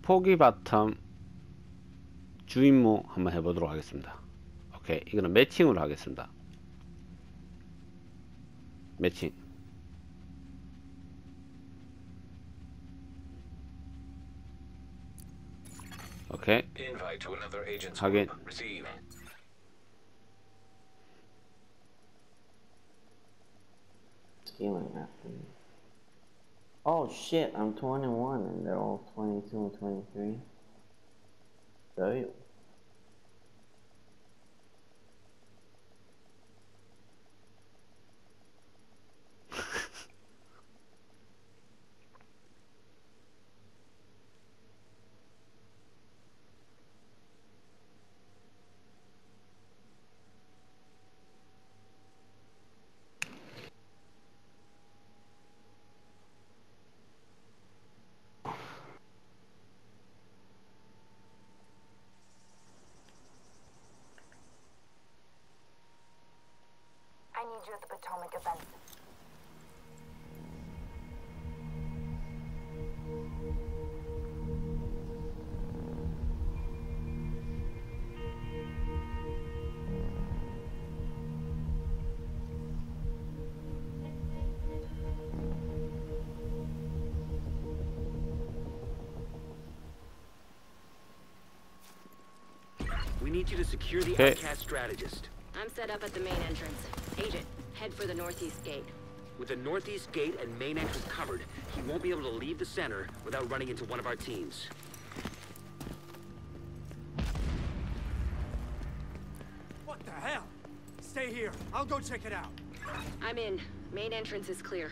포기 바텀 주임무 한번 해보도록 하겠습니다. 오케이, 이거는 매칭으로 하겠습니다. 매칭. 오케이. 확인. Stealing after me. Oh shit, I'm 21 and they're all 22 and 23. So I need you at the Potomac event. We need you to secure the outcast strategist. I'm set up at the main entrance. Agent, head for the northeast gate. With the northeast gate and main entrance covered, he won't be able to leave the center without running into one of our teams. What the hell? Stay here. I'll go check it out. I'm in. Main entrance is clear.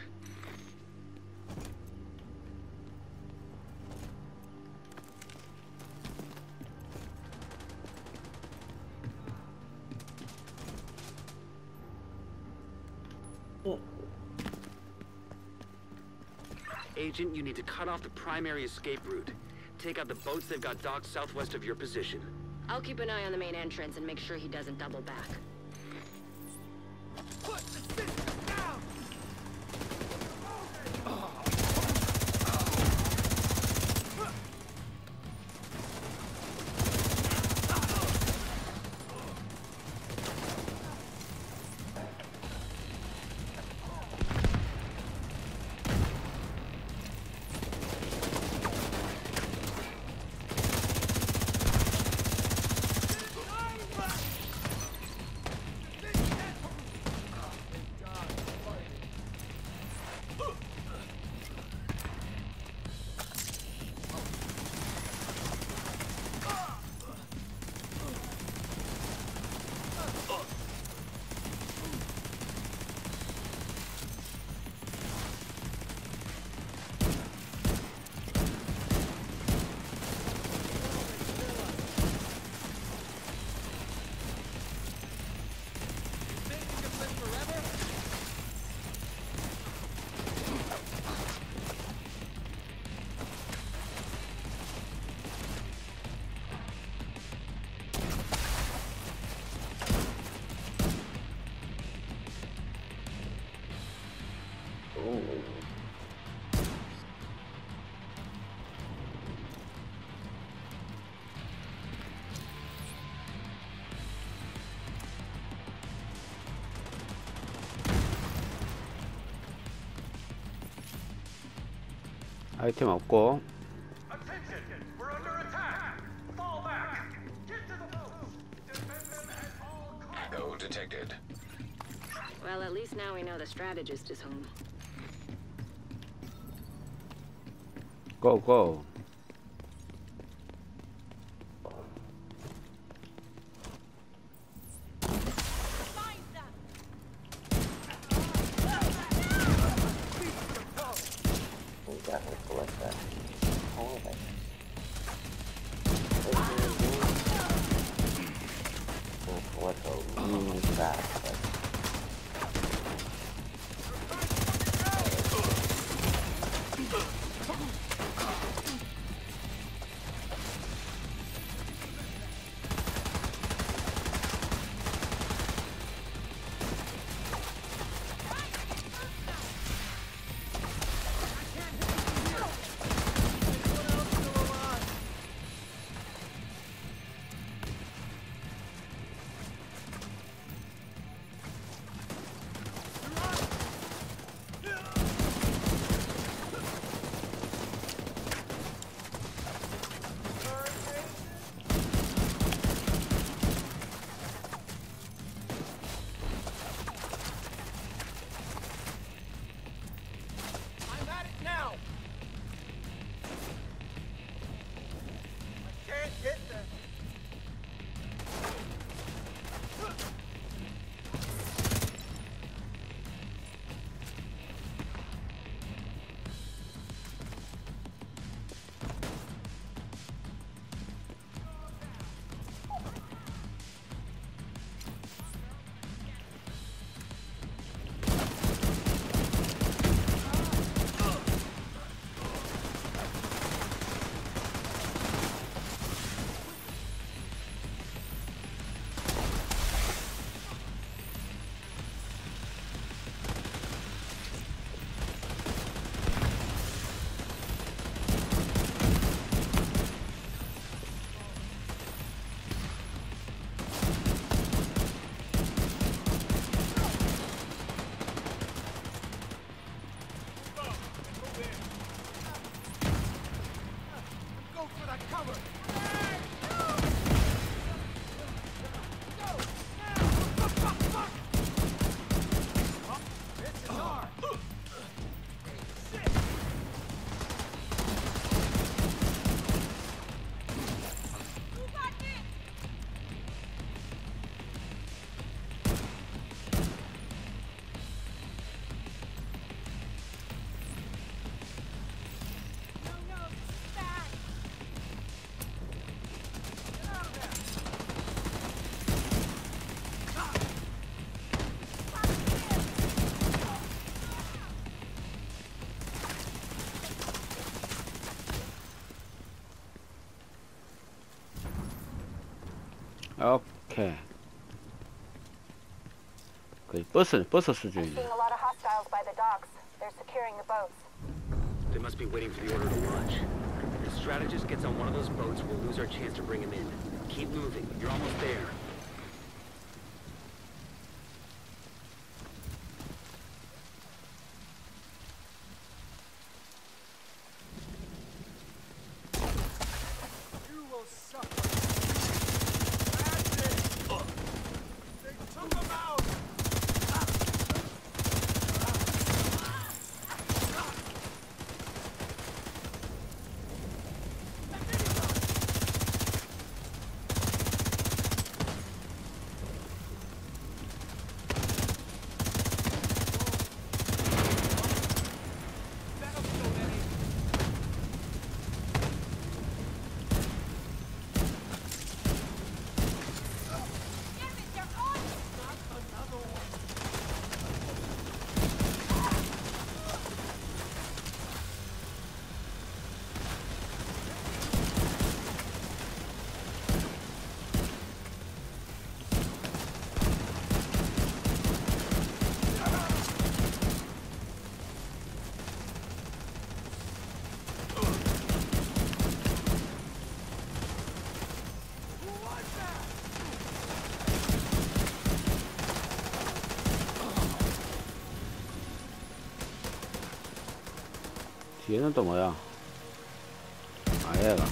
Agent, you need to cut off the primary escape route. Take out the boats they've got docked southwest of your position. I'll keep an eye on the main entrance and make sure he doesn't double back. Put the system down! 아이템 없고. No detected. Well, at least now we know the strategist is home. Go, go. 오케이. 거의 버스 I'm 수준이네. seeing a lot of hostiles by the docks. They're securing the boats. They must be waiting for the order to launch. If the strategist gets on one of those boats, we'll lose our chance to bring him in. Keep moving. You're almost there. You will suffer. That's it. They took him out. 뒤에는 또 뭐야? 아, 얘가.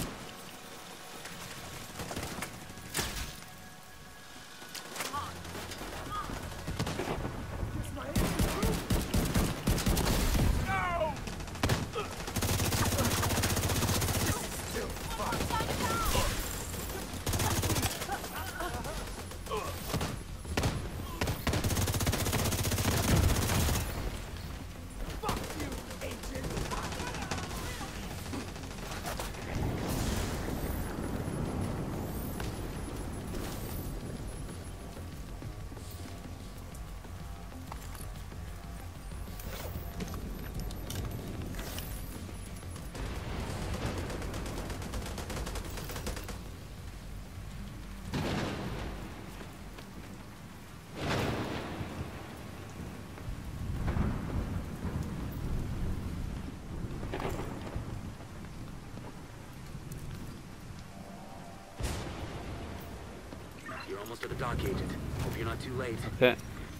You're almost at the dock, Agent. Hope you're not too late. 오케이.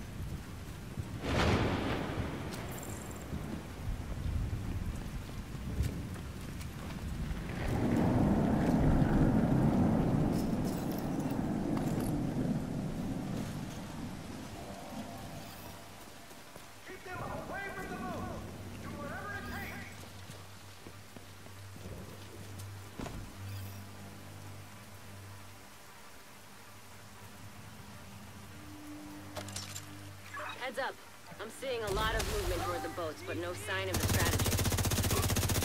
Heads up. I'm seeing a lot of movement toward the boats, but no sign of the strategy.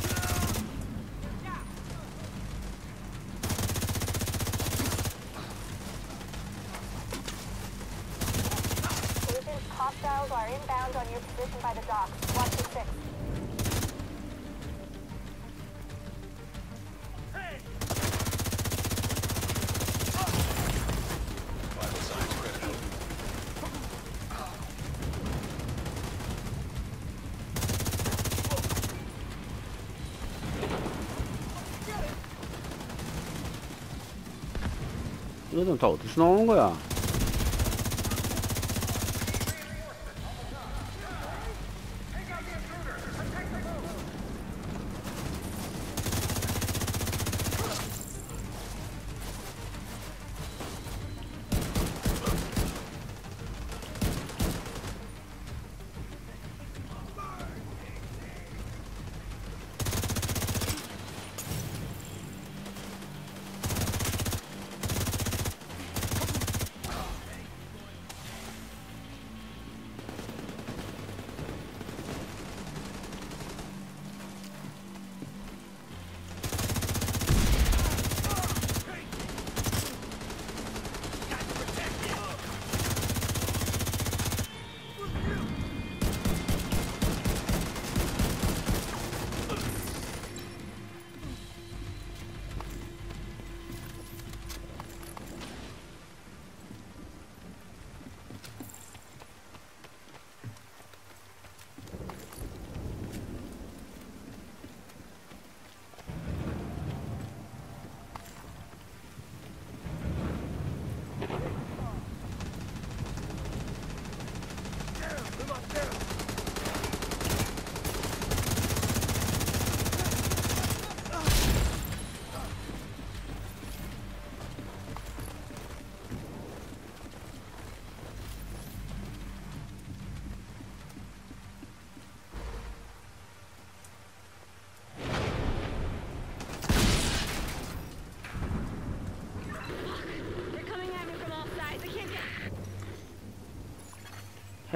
Agent, hostiles are inbound on your position by the docks. Watch your six. 이거는 다 어디서 나오는 거야?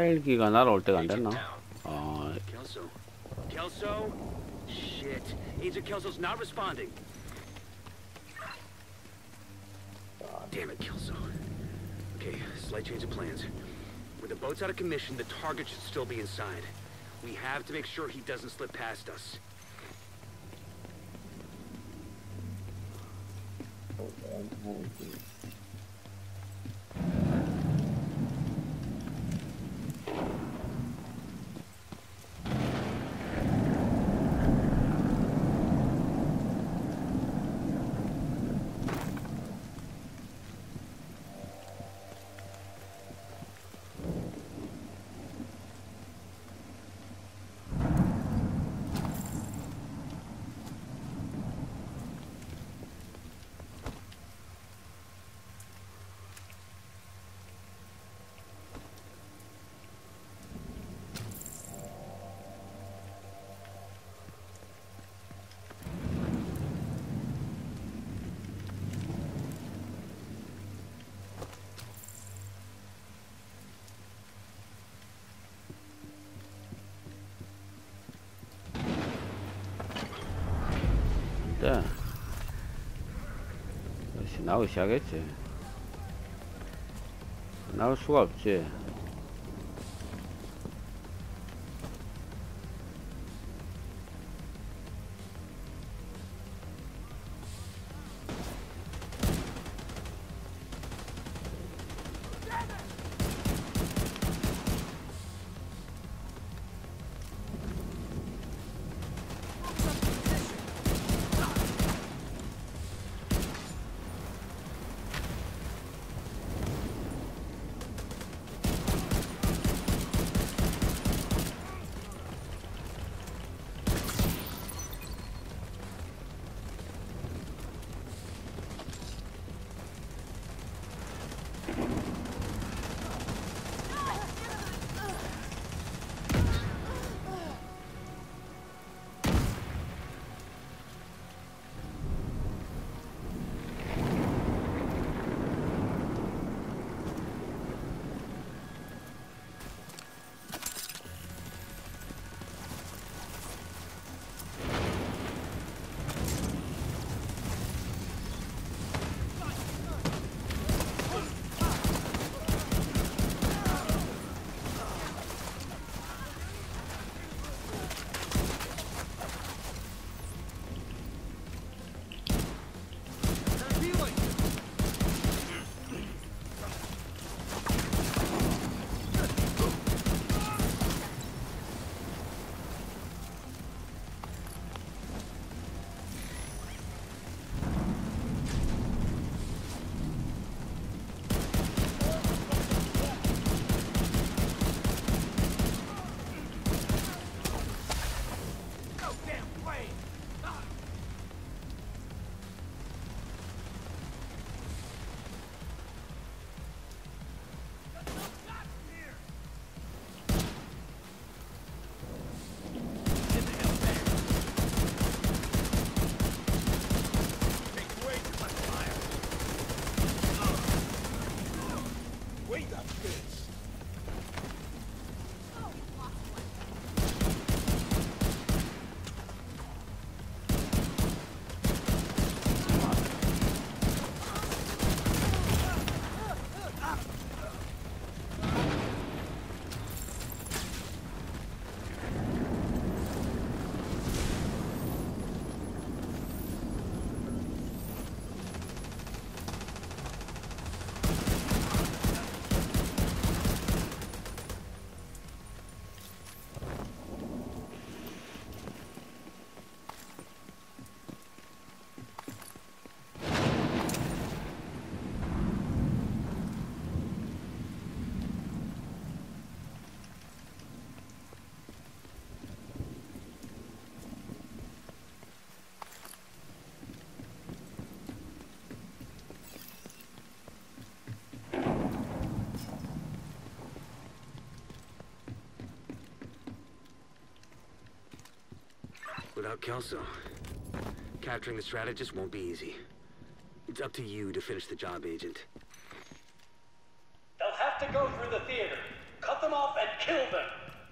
헬기가 날아올 때가 안 Agent 됐나? down. Kelso. Kelso? Shit. Agent Kelso's not responding. Damn it, Kelso. Okay, slight change of plans. With the boats out of commission, the target should still be inside. We have to make sure he doesn't slip past us. 네. 역시 나오기 시작했지. 나올 수가 없지. Without Kelso, capturing the strategist won't be easy. It's up to you to finish the job, Agent. They'll have to go through the theater. Cut them off and kill them.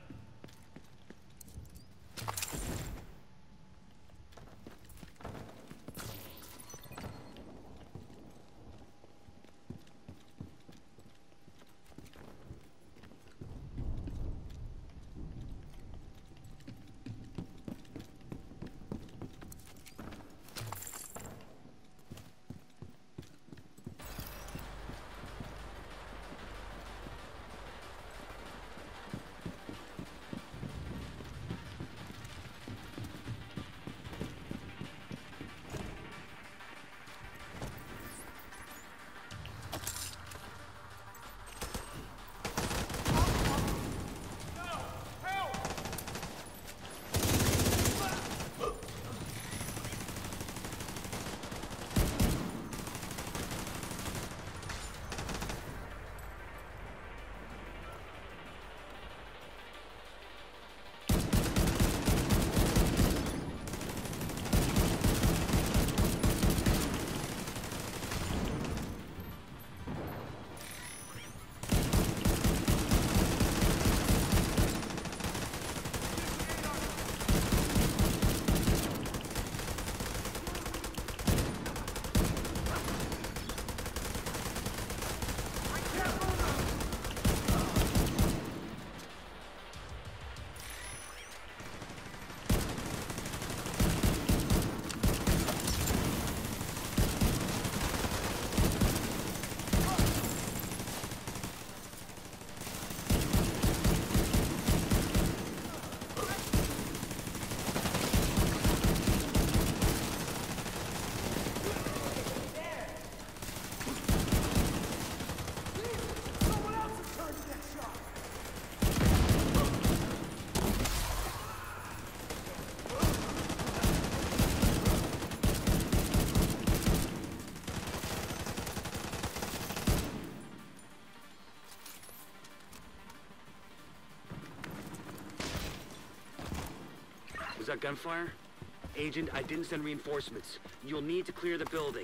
Was that gunfire? Agent, I didn't send reinforcements. You'll need to clear the building.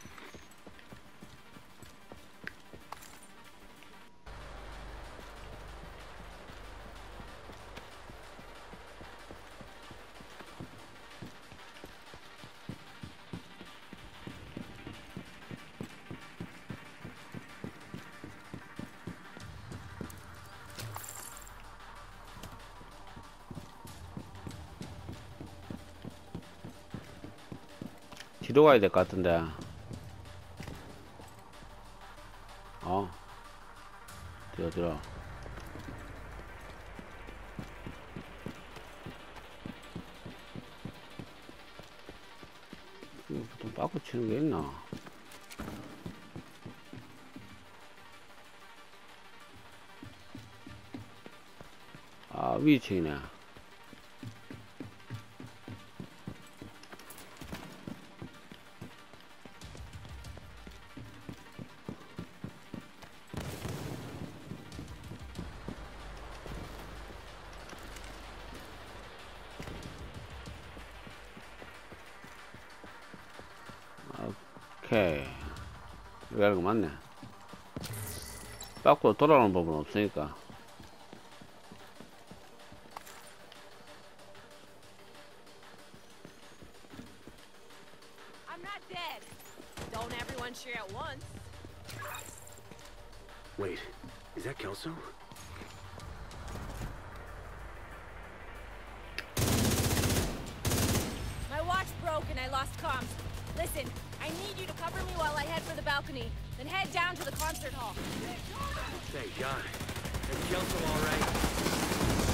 뒤로 가야 될 것 같은데. 들어. 이거 보통 빠꾸 치는 게 있나? 아, 위층이네. 오케이. 여기 하는 거 맞네. 밖으로 돌아오는 법은 없으니까. I'm not dead. Don't everyone cheer at once. Wait, is that Kelso? My watch broke and I lost comms. Listen, I need you to cover me while I head for the balcony, then head down to the concert hall. Thank God. Is Kelso all right?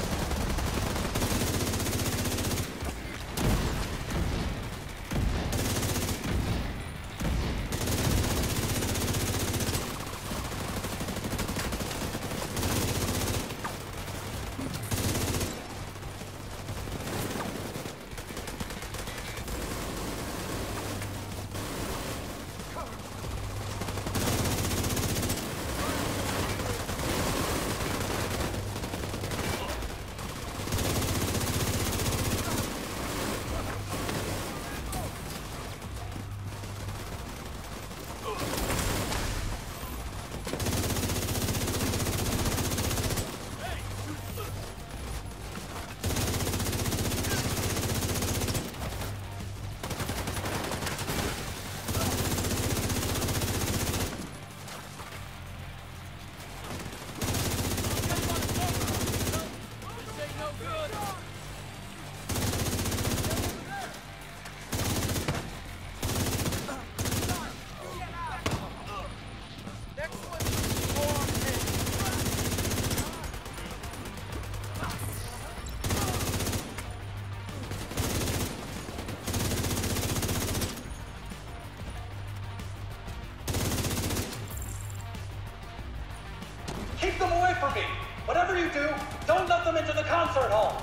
for me. Whatever you do, don't let them into the concert hall.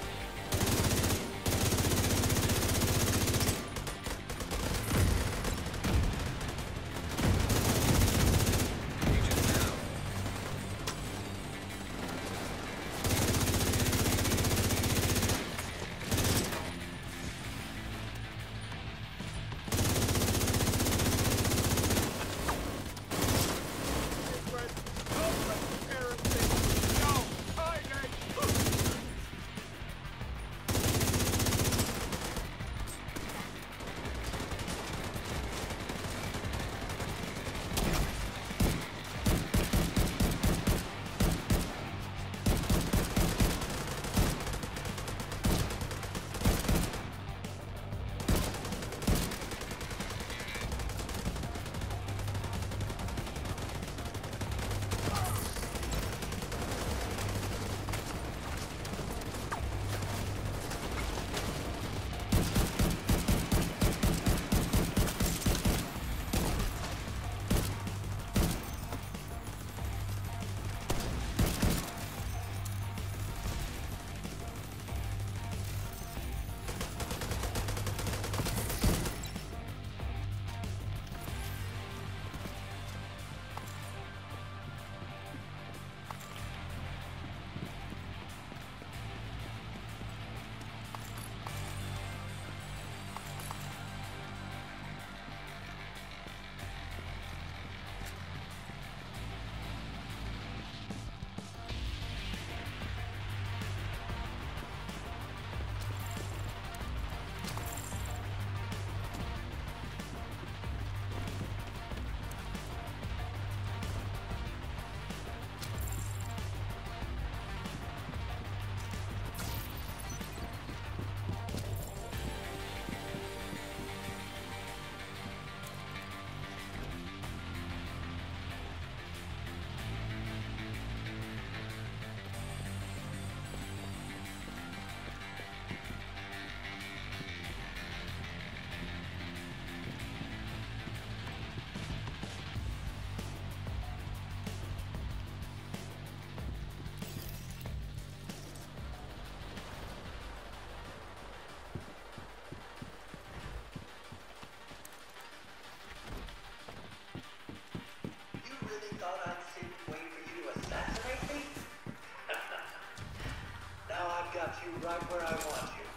Right where I want you.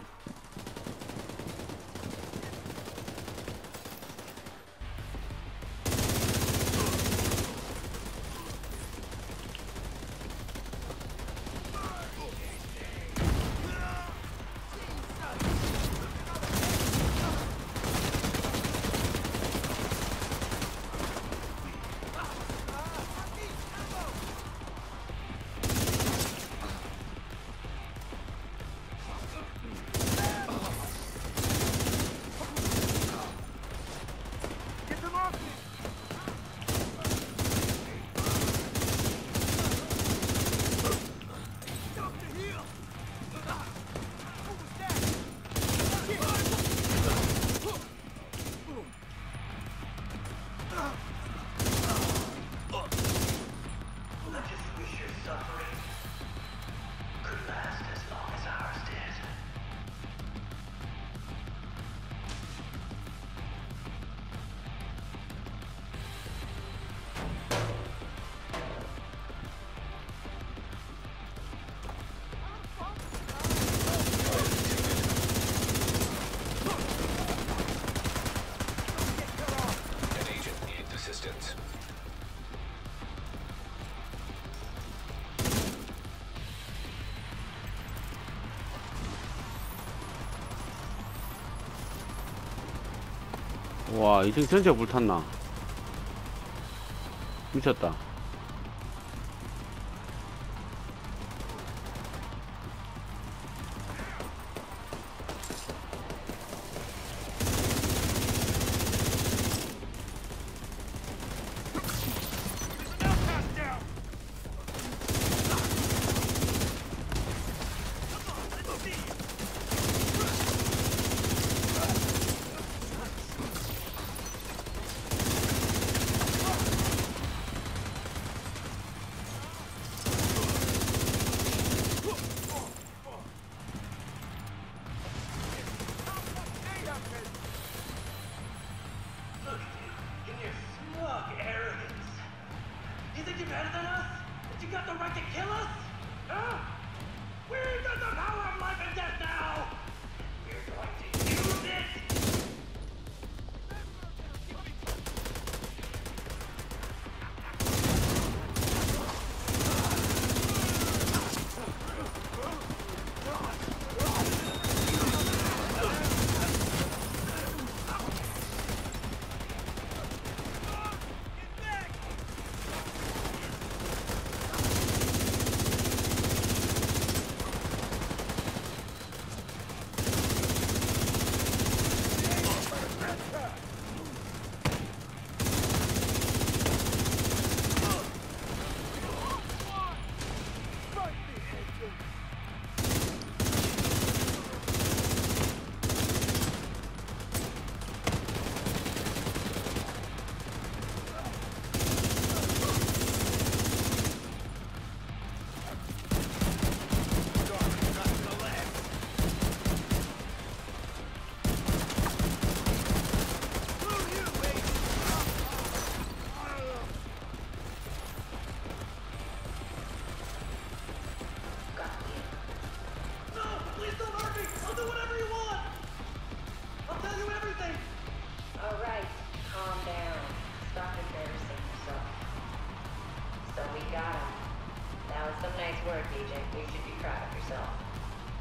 와, 2층 전체가 불탔나? 미쳤다.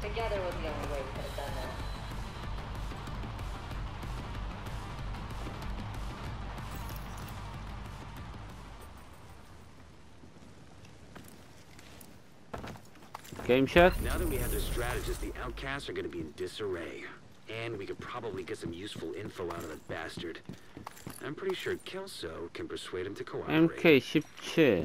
together was the only way we could have done that. 게임 샷. Now that we have the strategist, the outcasts are going to be in disarray. And we could probably get some useful info out of that bastard. I'm pretty sure Kelso can persuade him to cooperate. MK17.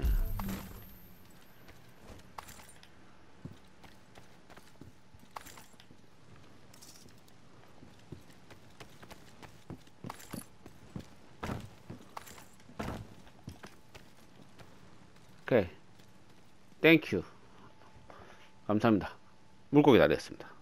오케이. 땡큐. 감사합니다. 물고기 다리였습니다.